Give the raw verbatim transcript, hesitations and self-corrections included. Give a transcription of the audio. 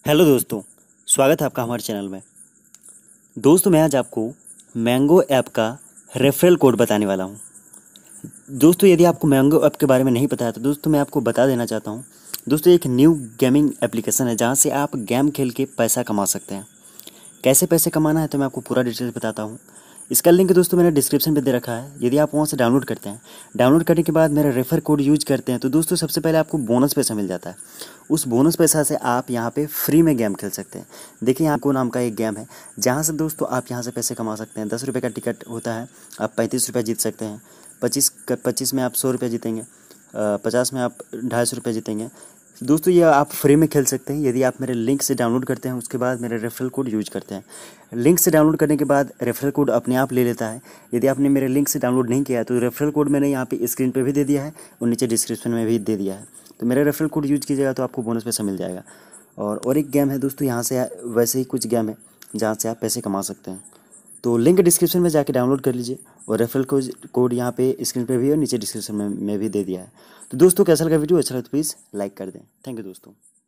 Hello दोस्तों, स्वागत है आपका हमारे चैनल में। दोस्तों मैं आज आपको मैंगो ऐप का रेफरल कोड बताने वाला हूं। दोस्तों यदि आपको मैंगो ऐप के बारे में नहीं पता है तो दोस्तों मैं आपको बता देना चाहता हूं। दोस्तों एक न्यू गेमिंग एप्लीकेशन है जहां से आप गेम खेल के पैसा कमा सकते हैं। कैसे पैसे कमाना है तो मैं आपको पूरा डिटेल्स बताता हूँ। इसका लिंक दोस्तों मैंने डिस्क्रिप्शन पे दे रखा है। यदि आप वहाँ से डाउनलोड करते हैं, डाउनलोड करने के बाद मेरा रेफर कोड यूज करते हैं तो दोस्तों सबसे पहले आपको बोनस पैसा मिल जाता है। उस बोनस पैसा से आप यहाँ पे फ्री में गेम खेल सकते हैं। देखिए यहाँ को नाम का एक गेम है जहाँ से दोस्तों आप यहाँ से पैसे कमा सकते हैं। दस रुपये का टिकट होता है, आप पैंतीस रुपये जीत सकते हैं। पच्चीस पच्चीस में आप सौ रुपये जीतेंगे, पचास में आप ढाई सौ रुपये जीतेंगे। दोस्तों ये आप फ्री में खेल सकते हैं यदि आप मेरे लिंक से डाउनलोड करते हैं, उसके बाद मेरे रेफरल कोड यूज करते हैं। लिंक से डाउनलोड करने के बाद रेफरल कोड अपने आप ले लेता है। यदि आपने मेरे लिंक से डाउनलोड नहीं किया तो रेफरल कोड मैंने यहाँ पे स्क्रीन पे भी दे दिया है और नीचे डिस्क्रिप्शन में भी दे दिया है। तो मेरा रेफरल कोड यूज कीजिएगा तो आपको बोनस पैसा मिल जाएगा। और और एक गेम है दोस्तों, यहाँ से वैसे ही कुछ गेम है जहाँ से आप पैसे कमा सकते हैं। तो लिंक डिस्क्रिप्शन में जाके डाउनलोड कर लीजिए और रेफरल कोड यहाँ पे स्क्रीन पे भी और नीचे डिस्क्रिप्शन में, में भी दे दिया है। तो दोस्तों कैसा लगा वीडियो, अच्छा लगा तो प्लीज़ लाइक कर दें। थैंक यू दोस्तों।